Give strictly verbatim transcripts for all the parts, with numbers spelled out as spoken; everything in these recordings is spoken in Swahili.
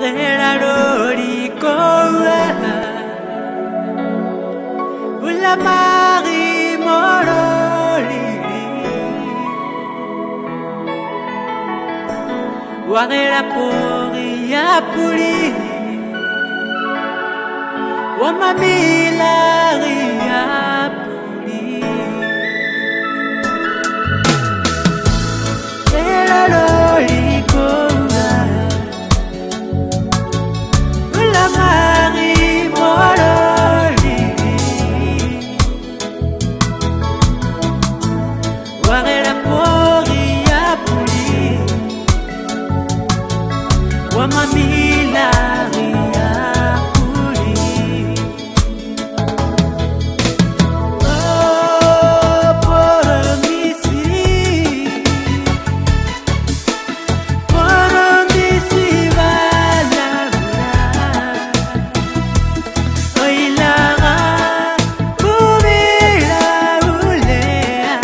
La Marie Moroli Ware la pori ya puli Wa mami la ria puli La loli konga La Marie Moroli Ware la pori ya puli Wa mami la ria puli Oh, por misi Por misi valabra Oy la bubira ulea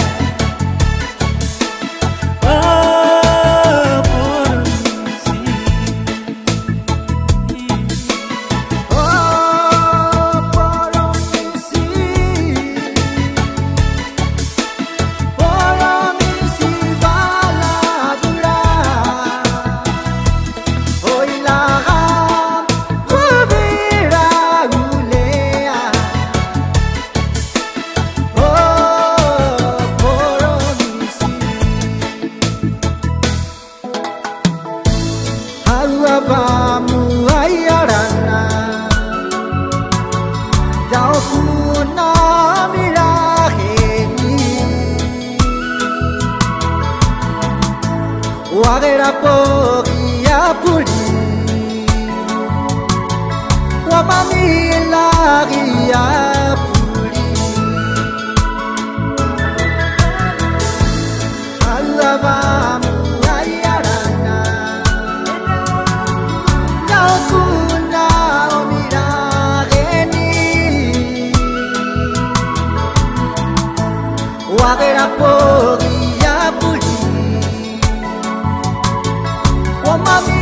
Vamos ayarana Jauh kuna miraheni Wagera pori ya puli Wamami lagi ya puli Allah vamos Wagera pori ya puli Wa mami